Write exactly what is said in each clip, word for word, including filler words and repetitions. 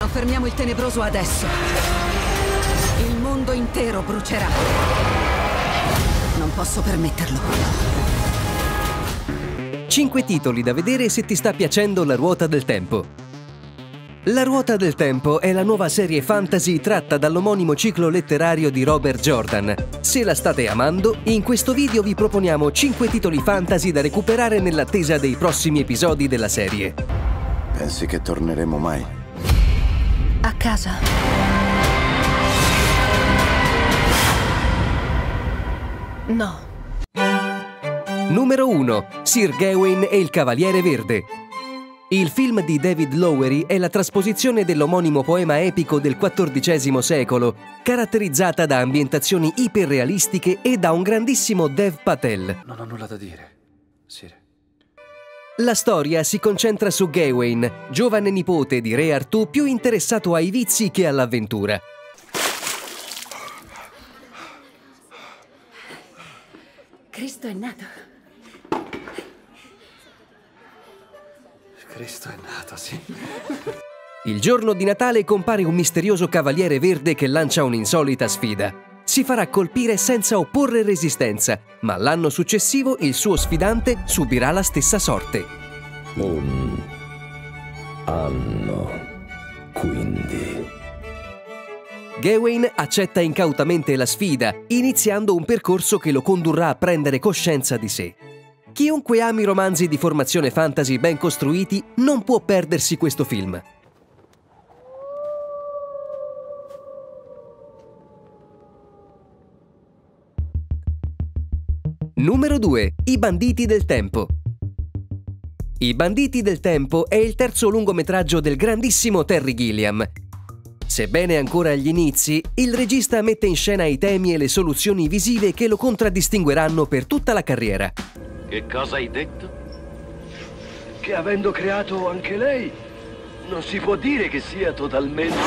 Fermiamo il tenebroso adesso. Il mondo intero brucerà. Non posso permetterlo. Cinque titoli da vedere se ti sta piacendo La ruota del tempo. La ruota del tempo è la nuova serie fantasy tratta dall'omonimo ciclo letterario di Robert Jordan. Se la state amando, in questo video vi proponiamo cinque titoli fantasy da recuperare nell'attesa dei prossimi episodi della serie. Pensi che torneremo mai? A casa. No. Numero uno. Sir Gawain e il Cavaliere Verde. Il film di David Lowery è la trasposizione dell'omonimo poema epico del quattordicesimo secolo, caratterizzata da ambientazioni iperrealistiche e da un grandissimo Dev Patel. Non ho nulla da dire, Sir. La storia si concentra su Gawain, giovane nipote di Re Artù più interessato ai vizi che all'avventura. Cristo è nato. Cristo è nato, sì. Il giorno di Natale compare un misterioso cavaliere verde che lancia un'insolita sfida. Si farà colpire senza opporre resistenza, ma l'anno successivo il suo sfidante subirà la stessa sorte. Un anno, quindi. Gawain accetta incautamente la sfida, iniziando un percorso che lo condurrà a prendere coscienza di sé. Chiunque ami romanzi di formazione fantasy ben costruiti non può perdersi questo film. Numero due. I banditi del tempo. I banditi del tempo è il terzo lungometraggio del grandissimo Terry Gilliam. Sebbene ancora agli inizi, il regista mette in scena i temi e le soluzioni visive che lo contraddistingueranno per tutta la carriera. Che cosa hai detto? Che avendo creato anche lei, non si può dire che sia totalmente...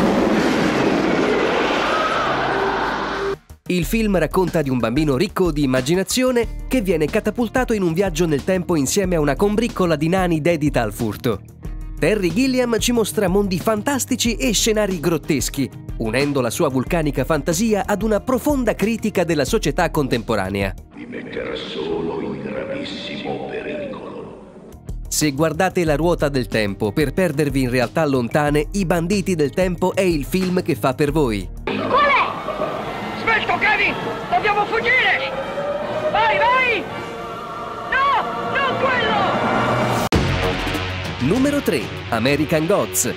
Il film racconta di un bambino ricco di immaginazione che viene catapultato in un viaggio nel tempo insieme a una combriccola di nani dedita al furto. Terry Gilliam ci mostra mondi fantastici e scenari grotteschi, unendo la sua vulcanica fantasia ad una profonda critica della società contemporanea. Mi metterà solo in gravissimo pericolo. Se guardate La ruota del tempo per perdervi in realtà lontane, I banditi del tempo è il film che fa per voi. Qual è? Svelto, Kevin! Dobbiamo fuggire! Vai, vai! No! Non quello! Numero tre. American Gods.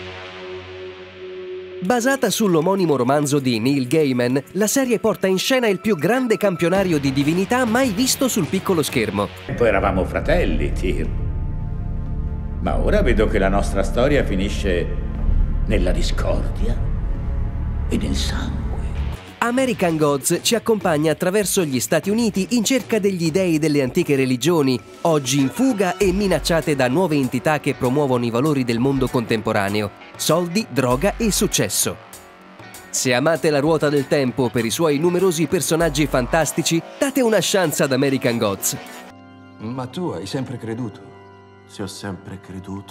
Basata sull'omonimo romanzo di Neil Gaiman, la serie porta in scena il più grande campionario di divinità mai visto sul piccolo schermo. Poi eravamo fratelli, Tyr. Ma ora vedo che la nostra storia finisce nella discordia e nel sangue. American Gods ci accompagna attraverso gli Stati Uniti in cerca degli dei delle antiche religioni, oggi in fuga e minacciate da nuove entità che promuovono i valori del mondo contemporaneo: soldi, droga e successo. Se amate La ruota del tempo per i suoi numerosi personaggi fantastici, date una chance ad American Gods. Ma tu hai sempre creduto. Se ho sempre creduto.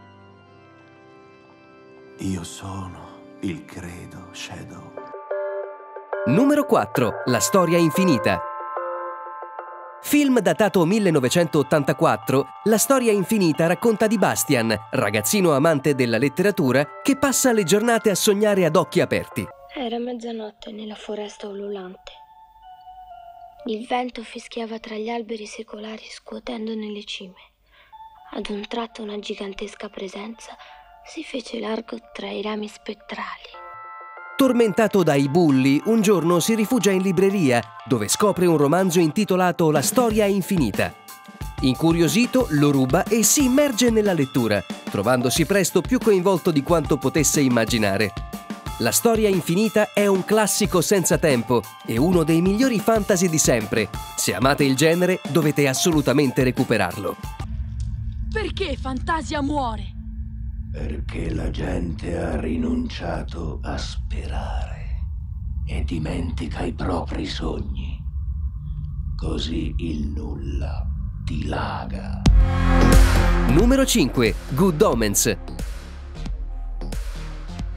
Io sono il credo, Shadow. Numero quattro. La storia infinita. Film datato millenovecentottantaquattro, La storia infinita racconta di Bastian, ragazzino amante della letteratura che passa le giornate a sognare ad occhi aperti. Era mezzanotte nella foresta ululante. Il vento fischiava tra gli alberi secolari scuotendone le cime. Ad un tratto una gigantesca presenza si fece largo tra i rami spettrali. Tormentato dai bulli, un giorno si rifugia in libreria, dove scopre un romanzo intitolato La storia infinita. Incuriosito, lo ruba e si immerge nella lettura, trovandosi presto più coinvolto di quanto potesse immaginare. La storia infinita è un classico senza tempo e uno dei migliori fantasy di sempre. Se amate il genere, dovete assolutamente recuperarlo. Perché Fantasia muore? Perché la gente ha rinunciato a sperare e dimentica i propri sogni. Così il nulla dilaga. Numero cinque. Good Omens.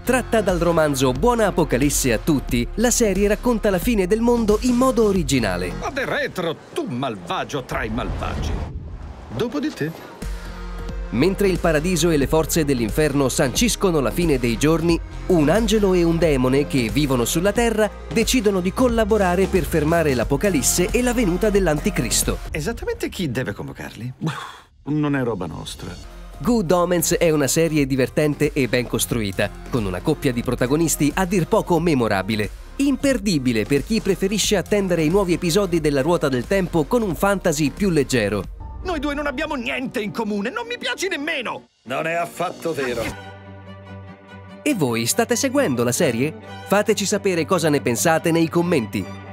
Tratta dal romanzo Buona Apocalisse a tutti, la serie racconta la fine del mondo in modo originale. Ad retro, tu malvagio tra i malvagi. Dopo di te. Mentre il paradiso e le forze dell'inferno sanciscono la fine dei giorni, un angelo e un demone che vivono sulla terra decidono di collaborare per fermare l'Apocalisse e la venuta dell'Anticristo. Esattamente chi deve convocarli? Non è roba nostra. Good Omens è una serie divertente e ben costruita, con una coppia di protagonisti a dir poco memorabile. Imperdibile per chi preferisce attendere i nuovi episodi della Ruota del Tempo con un fantasy più leggero. Noi due non abbiamo niente in comune, non mi piaci nemmeno! Non è affatto vero. E voi state seguendo la serie? Fateci sapere cosa ne pensate nei commenti.